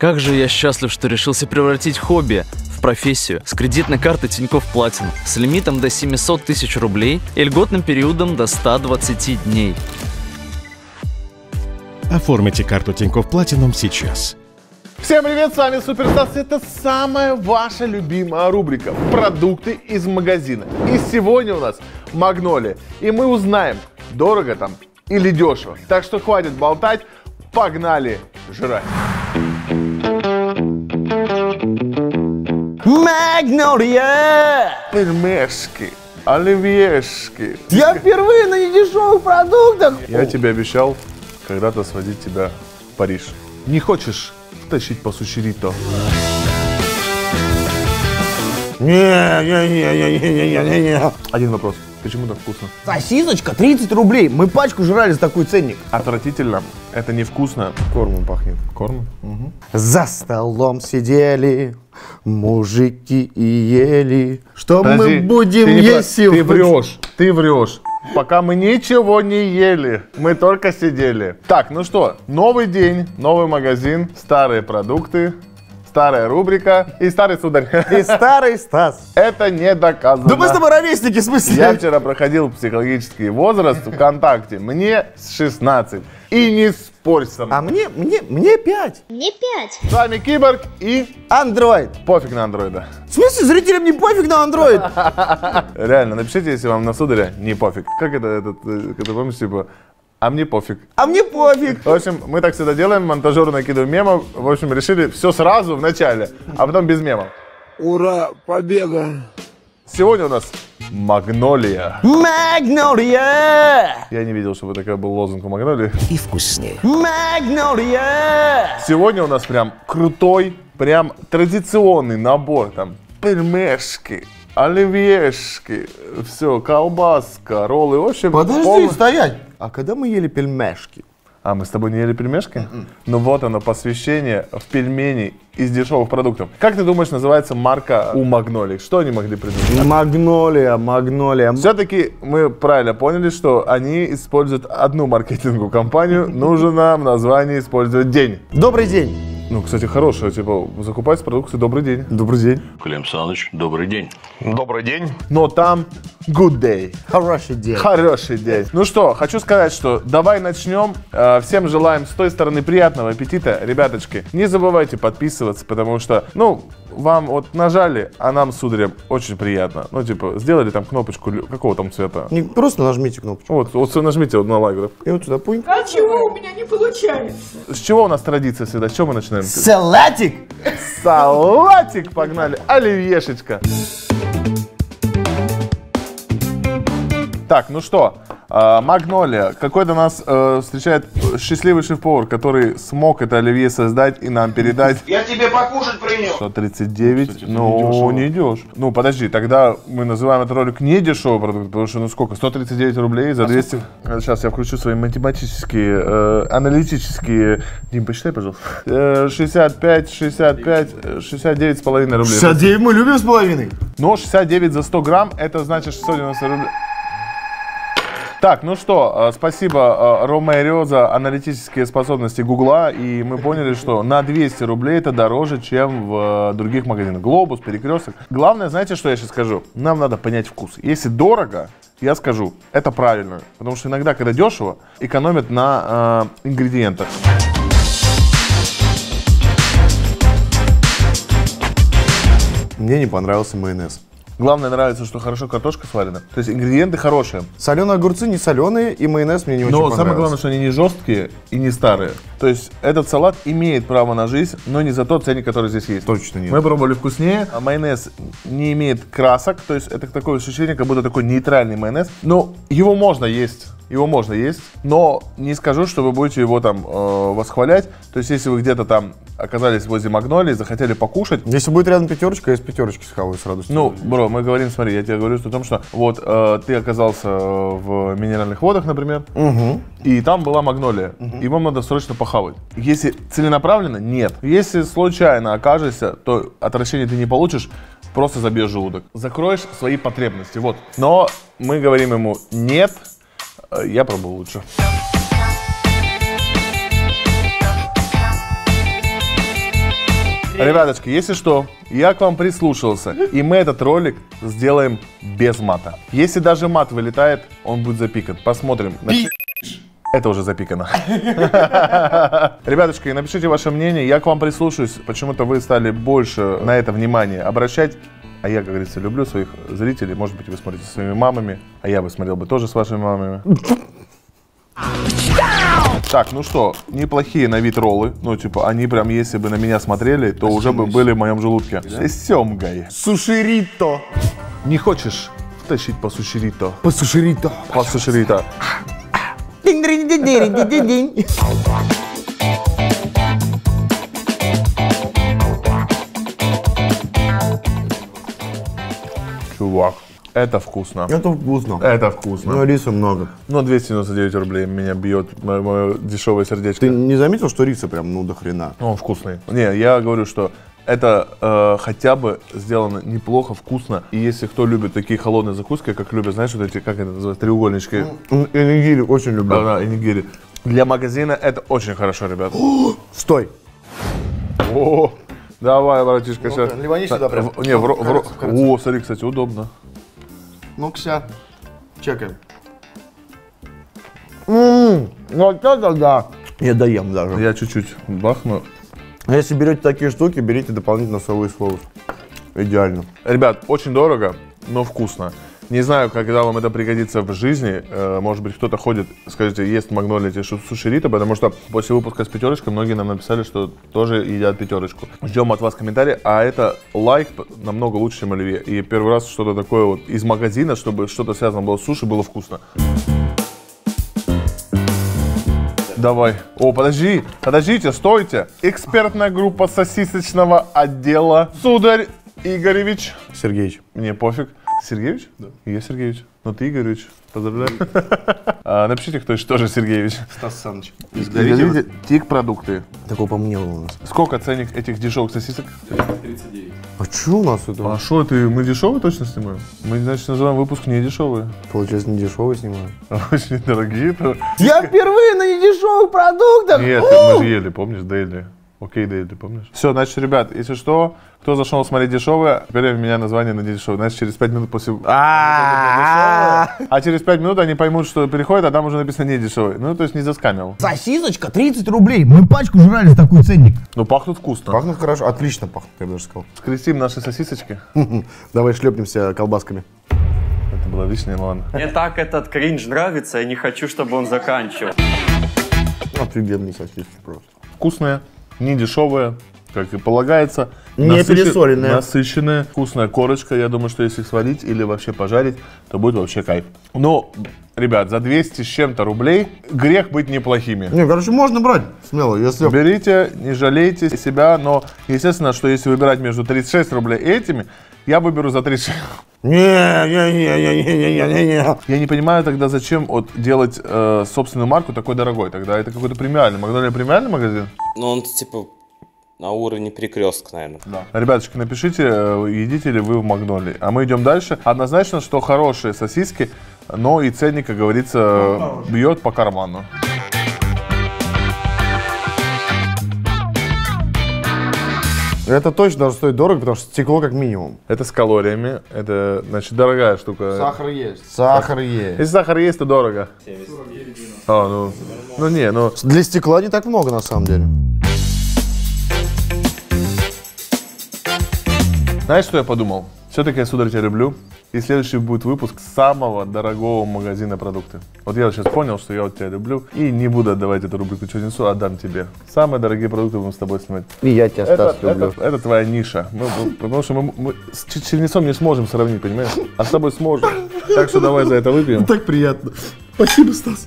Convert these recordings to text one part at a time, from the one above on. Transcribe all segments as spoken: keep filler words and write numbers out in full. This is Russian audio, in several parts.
Как же я счастлив, что решился превратить хобби в профессию с кредитной карты Тинькофф Платинум с лимитом до семисот тысяч рублей и льготным периодом до ста двадцати дней. Оформите карту Тинькофф Платинум сейчас. Всем привет, с вами Суперстас. Это самая ваша любимая рубрика «Продукты из магазина». И сегодня у нас Магнолия. И мы узнаем, дорого там или дешево. Так что хватит болтать, погнали жрать. Магнолия! Пельмешки, оливьешки. Я впервые на недешевых продуктах. Я тебе обещал когда-то сводить тебя в Париж. Не хочешь тащить по суширито? Не-не-не-не-не-не-не. Один вопрос. Почему так вкусно? Сосисочка тридцать рублей. Мы пачку жрали за такой ценник. Отвратительно. Это невкусно. Кормом пахнет. Кормом? Угу. За столом сидели мужики и ели. Что Подожди, мы будем ты не есть прав. сегодня? Ты врешь, ты врешь. Пока мы ничего не ели, мы только сидели. Так, ну что, новый день, новый магазин, старые продукты, старая рубрика и старый сударь. И старый Стас. Это не доказано. Да мы с тобой ровесники, в смысле? Я вчера проходил психологический возраст ВКонтакте, мне шестнадцать. И не спорь со мной. А мне, мне, мне пять. Мне пять. С вами Киборг и Андроид. пофиг на андроида. В смысле, зрителям не пофиг на андроид? Реально, напишите, если вам на сударя не пофиг. Как это, этот, э, когда помнишь, типа, а мне пофиг. А мне пофиг. В общем, мы так всегда делаем, монтажеру накидываем мемов. В общем, решили все сразу в начале, а потом без мемов. Ура, победа! Сегодня у нас Магнолия. Магнолия! Я не видел, чтобы такой был лозунг у Магнолии. И вкуснее. Магнолия! Сегодня у нас прям крутой, прям традиционный набор. Там пельмешки, оливьешки, все, колбаска, роллы. В общем, Подожди, полный- стоять. А когда мы ели пельмешки? А, мы с тобой не ели пельмешки? Mm-mm. Ну вот оно, посвящение в пельмени из дешевых продуктов. Как ты думаешь, называется марка у Магнолии? Что они могли придумать? Магнолия, магнолия. Все-таки мы правильно поняли, что они используют одну маркетинговую компанию. Нужно нам название использовать день. Добрый день. Ну, кстати, хорошее, типа, закупать продукты «Добрый день». Добрый день. Клим Саныч, добрый день. Добрый день. Но там good day. Хороший день. Хороший день. Ну что, хочу сказать, что давай начнем. Э, Всем желаем с той стороны приятного аппетита. Ребяточки, не забывайте подписываться, потому что, ну, вам вот нажали, а нам, сударям, очень приятно. Ну, типа, сделали там кнопочку, лю- какого там цвета? Не, просто нажмите кнопочку. Вот, вот нажмите вот на лайк. Да. И вот сюда пунь. А чего у меня не получается? С чего у нас традиция всегда? С чего мы начинаем? Салатик. Салатик, погнали. Оливьешечка. Так, ну что, э, Магнолия. Какой-то нас э, встречает счастливый шеф-повар, который смог это оливье создать и нам передать. Я тебе покушать принес. сто тридцать девять, Кстати, ну, не дешево. Ну, подожди, тогда мы называем этот ролик не дешевый продукт, потому что, ну, сколько? сто тридцать девять рублей за двести... Сейчас я включу свои математические, э, аналитические... Дим, посчитай, пожалуйста. Э, шестьдесят пять, шестьдесят пять, шестьдесят девять с половиной рублей. шестьдесят девять мы любим с половиной. Но шестьдесят девять за сто грамм, это значит шестьсот девяносто рублей. Так, ну что, э, спасибо, э, Ромеро, за аналитические способности Гугла, и мы поняли, что на двести рублей это дороже, чем в э, других магазинах. Глобус, Перекресток. Главное, знаете, что я сейчас скажу? Нам надо понять вкус. Если дорого, я скажу, это правильно, потому что иногда, когда дешево, экономят на э, ингредиентах. Мне не понравился майонез. Главное, нравится, что хорошо картошка сварена. То есть ингредиенты хорошие. Соленые огурцы не соленые, и майонез мне не очень Но понравился. самое главное, что они не жесткие и не старые. То есть этот салат имеет право на жизнь, но не за тот ценник, который здесь есть. Точно нет. Мы пробовали вкуснее. А майонез не имеет красок, то есть это такое ощущение, как будто такой нейтральный майонез. Но его можно есть. Его можно есть, но не скажу, что вы будете его там э, восхвалять. То есть, если вы где-то там оказались возле Магнолии, захотели покушать. Если будет рядом пятерочка, я с пятерочки схаваю с радостью. Ну, бро, мы говорим, смотри, я тебе говорю о том, что вот э, ты оказался в минеральных водах, например, Угу. и там была Магнолия, угу. и вам надо срочно похавать. Если целенаправленно, нет. Если случайно окажешься, то отвращение ты не получишь, просто забьешь желудок. Закроешь свои потребности, вот. Но мы говорим ему нет. Я пробую лучше. Ребяточки, если что, я к вам прислушался, и мы этот ролик сделаем без мата. Если даже мат вылетает, он будет запикан. Посмотрим. Это уже запикано. Ребятушки, напишите ваше мнение, я к вам прислушаюсь. Почему-то вы стали больше на это внимание обращать. А я, как говорится, люблю своих зрителей. Может быть, вы смотрите со своими мамами, а я бы смотрел бы тоже с вашими мамами. Так, ну что, неплохие на вид роллы. Ну, типа, они прям, если бы на меня смотрели, то уже бы были в моем желудке. С семгой. Суширито. Не хочешь тащить по суширито? По суширито. По суширито. Динь-динь-динь-динь-динь-динь. Чувак, это вкусно. Это вкусно. Это вкусно. Но риса много. Ну, двести девяносто девять рублей меня бьет мое, мое дешевое сердечко. Ты не заметил, что риса прям, ну, до хрена? Ну, он вкусный. Не, я говорю, что это э, хотя бы сделано неплохо, вкусно. И если кто любит такие холодные закуски, как любят, знаешь, вот эти, как это называется, треугольнички. Энигири очень люблю. Да, да, энигири. Для магазина это очень хорошо, ребят. Стой. О, давай, братишка, сейчас. ливани сюда прям. Не, в, ро- в, ро- О, смотри, кстати, удобно. Ну-ка, чекаем. Ммм, вот это да. Я доем даже. Я чуть-чуть бахну. А если берете такие штуки, берите дополнительно соевый соус. Идеально. Ребят, очень дорого, но вкусно. Не знаю, когда вам это пригодится в жизни. Э, может быть, кто-то ходит, скажите, ест в Магнолии эти суширито, потому что после выпуска с пятерочкой многие нам написали, что тоже едят пятерочку. Ждем от вас комментарии, а это лайк намного лучше, чем оливье. И первый раз что-то такое вот из магазина, чтобы что-то связано было с суши, было вкусно. Давай. О, подожди, подождите, стойте. Экспертная группа сосисочного отдела. Сударь Игоревич. Сергеевич. Мне пофиг. Сергеевич? Да. Я Сергеевич. Ну ты Игоревич. Поздравляю. а, напишите, кто еще тоже Сергеевич. Стас Саныч. Изгорите тик продукты. Такого по мне у нас. Сколько ценник этих дешевых сосисок? тридцать девять. А что у нас это? А что, ты, мы дешевые точно снимаем? Мы, значит, называем выпуск не дешевые. Получается, не дешевые снимаю. Очень дорогие. То... Я впервые на недешевых продуктах! Нет, мы же ели, помнишь, Дейли. Окей, Дейли, помнишь? Все, значит, ребят, если что, кто зашел смотреть дешевое, теперь у меня название на дешевое. Значит, через пять минут после... А через пять минут они поймут, что переходят, а там уже написано не дешевый. Ну, то есть не заскамил. Сосисочка тридцать рублей. Мы пачку жрали за такой ценник. Ну, пахнут вкусно. Пахнут хорошо, отлично пахнут, я бы даже сказал. Скрестим наши сосисочки. Давай шлепнемся колбасками. Это было лишнее, ладно. Мне так этот кринж нравится, я не хочу, чтобы он заканчивал. Офигенные сосиски просто. Вкусные, не дешевые, как и полагается. Не Насыщен- пересоленные. Насыщенная, вкусная корочка. Я думаю, что если их сварить или вообще пожарить, то будет вообще кайф. Но, ребят, за двести с чем-то рублей грех быть неплохими. Не, короче, можно брать смело, если... Берите, не жалейте себя, но естественно, что если выбирать между тридцать шесть рублей и этими, я выберу за тридцать шесть. Не-не-не-не-не-не-не. Я не понимаю тогда, зачем вот делать э, собственную марку такой дорогой. Тогда это какой-то премиальный. Магнолия премиальный магазин? Ну, он типа на уровне Перекрестка, наверное. Да. Ребяточки, напишите, э, едите ли вы в Магнолии. А мы идем дальше. Однозначно, что хорошие сосиски, но и ценник, как говорится, бьет по карману. Это точно даже стоит дорого, потому что стекло как минимум. Это с калориями. Это, значит, дорогая штука. Сахар есть. Сахар есть. Если сахар есть, то дорого. А, ну, ну не, ну... Для стекла не так много, на самом деле. Знаешь, что я подумал? Все-таки я, сударь, тебя люблю. И следующий будет выпуск самого дорогого магазина продукты. Вот я вот сейчас понял, что я вот тебя люблю. И не буду отдавать эту рубрику «Что несу», отдам тебе. Самые дорогие продукты будем с тобой снимать. И я тебя, Стас, Это, люблю. это, это твоя ниша. Мы, мы- потому что мы, мы с Ч- Чернецом не сможем сравнить, понимаешь? А с тобой сможем. Так что давай за это выпьем. Так приятно. Спасибо, Стас.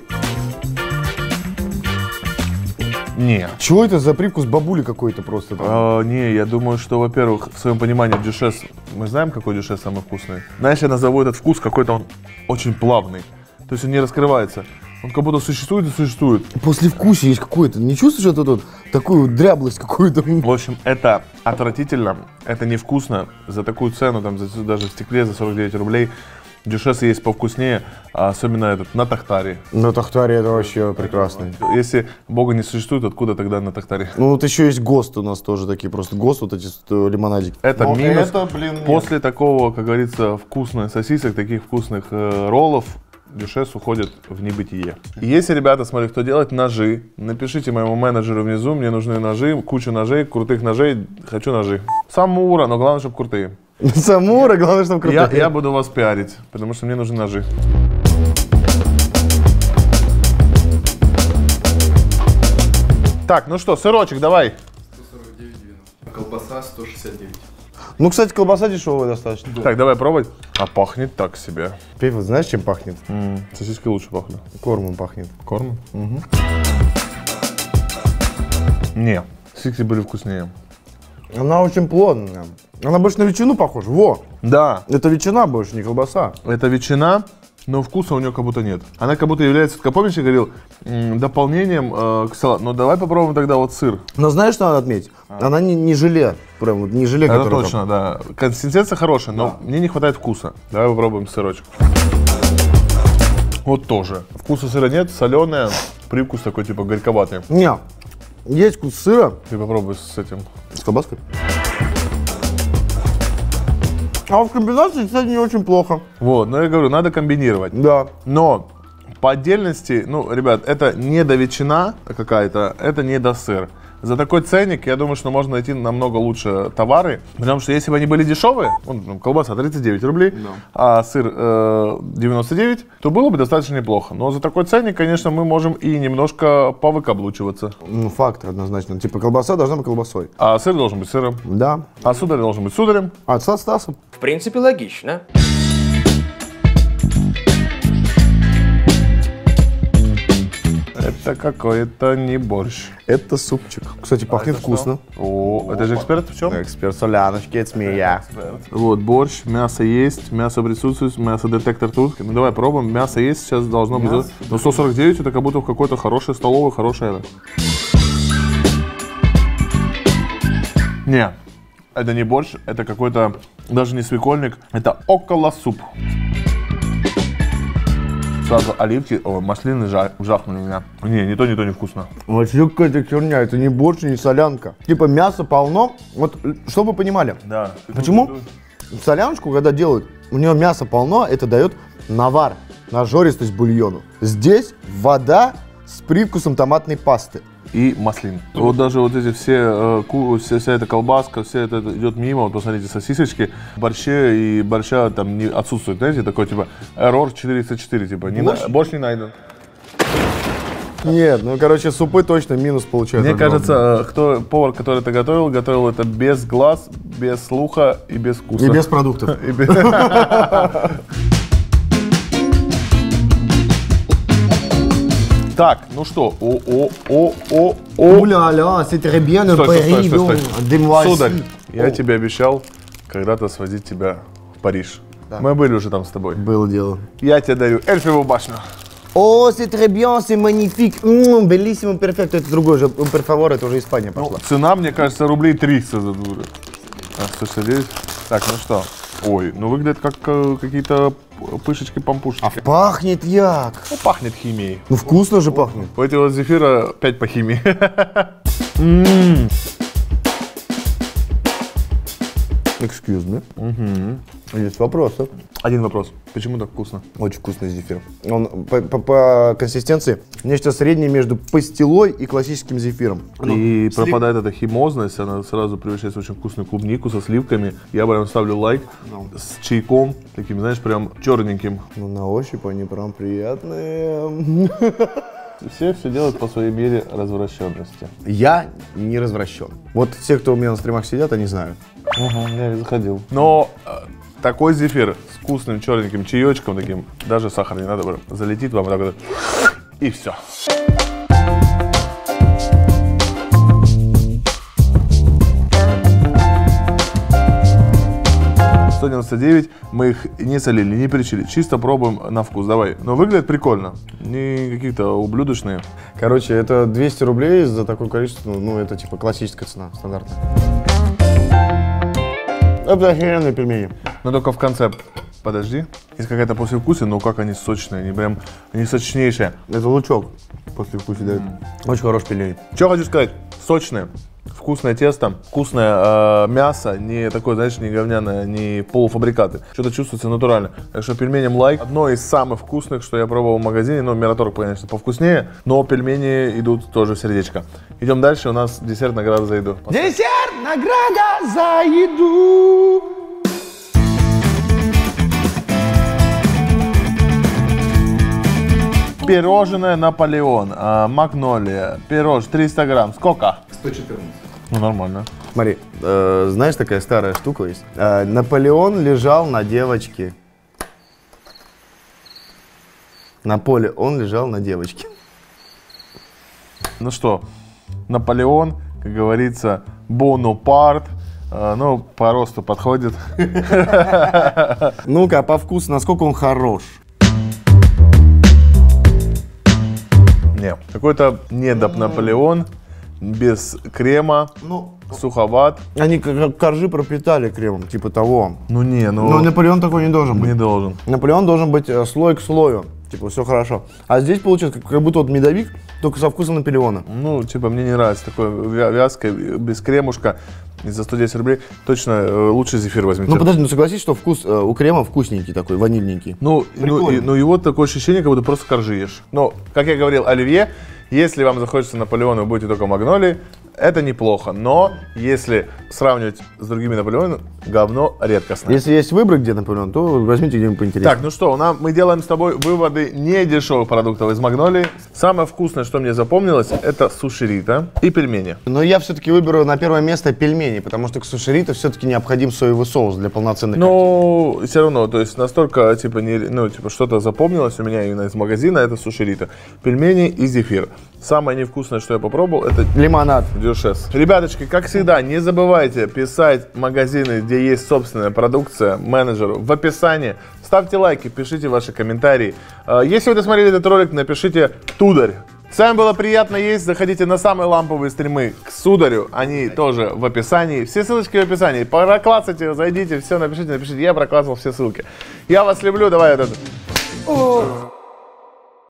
Не. Чего это за привкус бабули какой-то просто там? А, не, я думаю, что, во-первых, в своем понимании дюшес, мы знаем, какой дюшес самый вкусный. Знаешь, я назову этот вкус какой-то он очень плавный. То есть он не раскрывается. Он как будто существует и существует. Послевкусие есть какое-то. Не чувствуешь вот эту вот такую вот дряблость какую-то? В общем, это отвратительно, это невкусно. За такую цену, там, за, даже в стекле за сорок девять рублей, Дюшес есть повкуснее, а особенно этот, на тахтаре. На тахтаре это вообще прекрасно. Если Бога не существует, откуда тогда на тахтаре? Ну вот еще есть ГОСТ у нас тоже такие, просто ГОСТ, вот эти лимонадики. Это Но минус. это, блин, нет. После такого, как говорится, вкусных сосисок, таких вкусных э, роллов, Дюшес уходит в небытие. И если, ребята, смотри, кто делает ножи, напишите моему менеджеру внизу, мне нужны ножи, кучу ножей, крутых ножей, хочу ножи. Самура, но главное, чтобы крутые. Самура, главное, чтобы крутые. Я, я буду вас пиарить, потому что мне нужны ножи. Так, ну что, сырочек, давай. сто сорок девять девяносто. Колбаса сто шестьдесят девять. Ну, кстати, колбаса дешевая достаточно. Так, давай пробовать. А пахнет так себе. Пейф, знаешь, чем пахнет? М-м, сосиски лучше пахнут. Кормом пахнет. Кормом? Угу. Не, сосиски были вкуснее. Она очень плотная. Она больше на ветчину похожа. Во! Да. Это ветчина больше, не колбаса. Это ветчина, но вкуса у нее как будто нет. Она как будто является, как помнишь, я говорил, м, дополнением э, к салату. Ну давай попробуем тогда вот сыр. Но знаешь, что надо отметить? Она не, не желе. Прям вот не желе, Это которое точно, да. Консистенция хорошая, но мне не хватает вкуса. Давай попробуем сырочек. Вот тоже. Вкуса сыра нет, соленая, привкус такой типа горьковатый. там. Не, есть вкус сыра. Ты попробуй с этим. С колбаской. А в комбинации, кстати, не очень плохо. Вот, но я говорю, надо комбинировать. Да. Но по отдельности, ну, ребят, это не до ветчина какая-то, это не до сыр. За такой ценник, я думаю, что можно найти намного лучше товары. Потому что если бы они были дешевые, ну, колбаса тридцать девять рублей, да. а сыр э, девяносто девять, то было бы достаточно неплохо. Но за такой ценник, конечно, мы можем и немножко повыкаблучиваться. Ну, факт однозначно. Типа колбаса должна быть колбасой. А сыр должен быть сыром. Да. А сударь должен быть сударем. А со Стасом. В принципе, логично. Это какой-то не борщ. Это супчик. Кстати, пахнет это вкусно. О, это же эксперт в чем? Эксперт соляночки, это я. Вот, борщ, мясо есть, мясо присутствует, мясо-детектор тут. Ну давай пробуем, мясо есть, сейчас должно быть. Но сто сорок девять это как будто в какой-то хорошей столовой, хорошая. Не, это не борщ, это какой-то, даже не свекольник, это около суп. Сразу оливки, о, маслины жа жахнули меня. Не, не то, не то, не вкусно. Вообще какая-то херня, это не борщ, не солянка. Типа мяса полно, вот, чтобы вы понимали. Да. Почему соляночку, когда делают, у нее мясо полно, это дает навар, нажористость бульону. Здесь вода с привкусом томатной пасты. И маслин. Вот даже вот эти все, э, ку, вся, вся эта колбаска, все это идет мимо. Вот посмотрите, сосисочки, борще и борща там не отсутствует. Знаете, такой типа error четыреста четыре, типа не борщ? На, борщ не найден. Нет, ну короче, супы точно минус получают. Мне кажется, кто, повар, который это готовил, готовил это без глаз, без слуха и без вкуса. И без продуктов. И без... Так, ну что, о-о-о-о-о. Уля-ля, c'est très bien, стой, стой, стой, стой. Сударь, я тебе обещал когда-то свозить тебя в Париж. Да. Мы были уже там с тобой. Было дело. Я тебе дарю эльфовую башню. О, c'est très bien, c'est magnifique. Ммм, bellissimo, perfetto. Это другой же, per favor, это уже Испания пошла. Ну, цена, мне кажется, рублей триста за дуру. А, сто шестьдесят девять. Так, ну что? Ой, ну выглядит как э, какие-то пышечки-пампушечки. А пахнет як. Ну, пахнет химией. Ну, вкусно же пахнет. У этого зефира пять по химии. Excuse me. Угу. Есть вопросы? Один вопрос. Почему так вкусно? Очень вкусный зефир. Он по, по, по консистенции нечто среднее между пастилой и классическим зефиром. И ну, пропадает эта химозность, она сразу превращается в очень вкусную клубнику со сливками. Я прям ставлю лайк ну. с чайком, таким, знаешь, прям черненьким. Ну, на ощупь они прям приятные. Все все делают по своей мере развращенности. Я не развращен. Вот те, кто у меня на стримах сидят, они знают. Угу, я не заходил. Но э, такой зефир с вкусным черненьким чаечком таким, даже сахар не надо, прям залетит вам так вот, и все. сто девяносто девять, мы их не солили, не перечили, чисто пробуем на вкус, давай. Но выглядит прикольно, не какие-то ублюдочные. Короче, это двести рублей за такое количество, ну это типа классическая цена, стандартная. Это охеренные пельмени. Но только в конце, подожди, есть какая-то послевкусие, но как они сочные, они прям, они сочнейшие. Это лучок послевкусие дает. Очень хороший пельмень. Что хочу сказать, сочные. Вкусное тесто, вкусное э, мясо, не такое, знаешь, не говняное, не полуфабрикаты. Что-то чувствуется натурально. Так что пельменям лайк. Одно из самых вкусных, что я пробовал в магазине. Ну, Мираторг, конечно, повкуснее, но пельмени идут тоже в сердечко. Идем дальше, у нас десерт, награда за еду. Десерт, награда за еду. Пирожное Наполеон, э, Магнолия, пирож триста грамм. Сколько? сто четырнадцать. Ну, нормально. Смотри, э, знаешь, такая старая штука есть. Э, Наполеон лежал на девочке. На поле он лежал на девочке. Ну что, Наполеон, как говорится, Бонапарт, э, ну, по росту подходит. Ну-ка, по вкусу, насколько он хорош. Не, какой-то недоп Наполеон, без крема, Ну, суховат. они как коржи пропитали кремом, типа того. Ну не, ну Но Наполеон такой не должен быть. не должен. Наполеон должен быть э, слой к слою. Типа, все хорошо. А здесь получается как, как будто вот медовик, только со вкусом Наполеона. Ну, типа, мне не нравится такое вя- вязкое, без кремушка, и за сто десять рублей. Точно э, лучше зефир возьмите. Ну подожди, ну согласись, что вкус э, у крема вкусненький такой, ванильненький. Ну, ну, Прикольно. и, ну, и вот такое ощущение, как будто просто коржи ешь. Но, как я говорил, оливье, если вам захочется Наполеона, вы будете только магнолии, это неплохо. Но, если сравнивать с другими Наполеонами, говно редкостное. Если есть выбор, где Наполеон, то возьмите где-нибудь поинтереснее. Так, ну что, нам, мы делаем с тобой выводы не дешевых продуктов из Магнолии. Самое вкусное, что мне запомнилось, это суширита и пельмени. Но я все-таки выберу на первое место пельмени, потому что к суширито все-таки необходим соевый соус для полноценной Ну, все равно, то есть настолько, типа, не, ну, типа, что-то запомнилось у меня именно из магазина, это суширита. Пельмени и зефир. Самое невкусное, что я попробовал, это картошки. Лимонад. дюшес. Ребяточки, как всегда, не забывайте писать магазины, где есть собственная продукция, менеджеру в описании. Ставьте лайки, пишите ваши комментарии. А, Если вы досмотрели этот ролик, напишите «Тударь». С вами было приятно есть. Заходите на самые ламповые стримы к Сударю. Они тоже в описании. Все ссылочки в описании. Проклацайте, зайдите, все, напишите, напишите. Я проклацал все ссылки. Я вас люблю. Давай вот это.